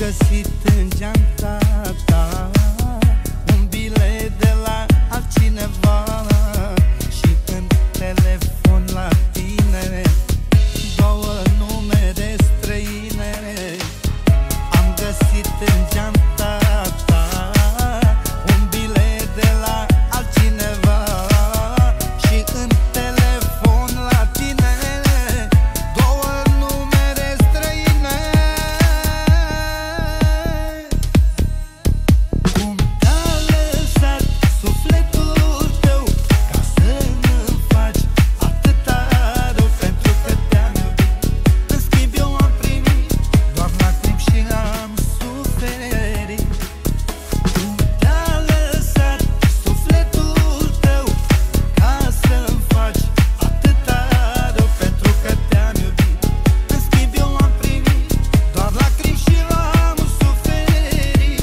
găsit în geanta ta un bilet de la altcineva și în telefon la tine două numere străine. Am găsit în geanta ta un bilet de la altcineva și în telefon la tine două numere străine. Cum te-a lăsat sufletul tău ca să-mi faci atâta rău? Pentru că te-am iubit, în schimb eu am primit doar lacrimi și am suferit. Cum te-a lăsat sufletul tău ca să-mi faci atâta rău? Pentru că te-am iubit, în schimb eu am primit doar lacrimi și am suferit.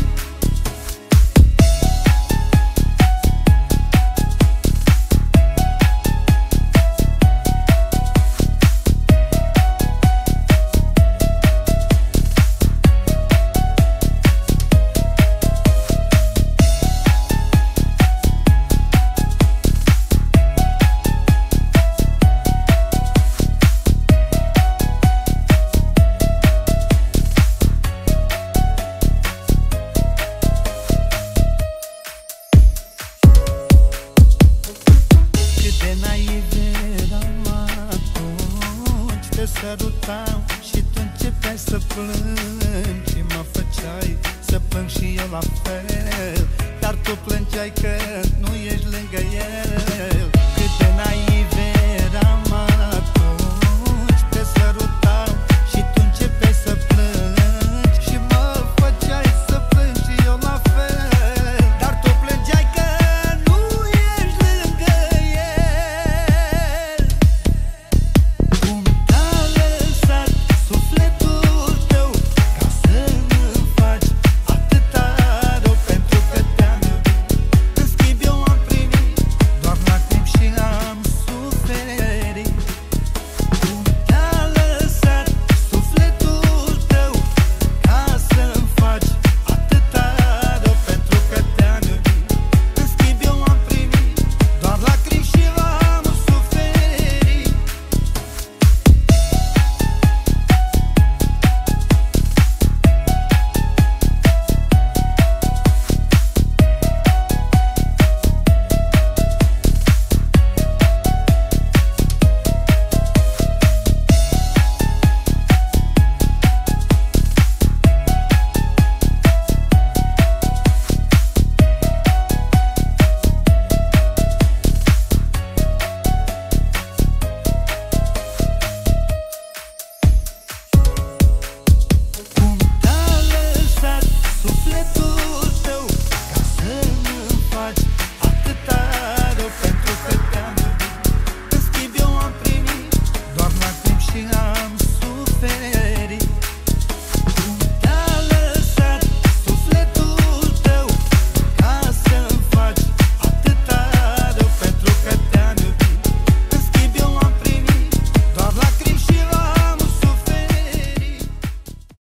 Cât de naiv eram atunci, te sărutam și tu începeai să plângi și mă făceai să plâng și eu la fel, dar tu plângeai că nu ești lângă el. Cât de naiv eram atunci, te sărutam și tu începeai să plângi și mă făceai să plâng și eu la fel, dar tu plângeai că nu ești lângă el. Cum te-a lăsat sufletul tău ca să-mi faci atâta rău? Pentru că te-am iubit, în schimb eu am primit doar lacrimi și am suferit. Cum te-a lăsat sufletul tău ca să-mi faci atâta rău? Pentru că te-am iubit, în schimb eu am primit doar lacrimi și am suferit. Cum te-a lăsat sufletul tău ca să-mi faci atâta rău? Pentru că te-am iubit, în schimb eu am primit doar lacrimi și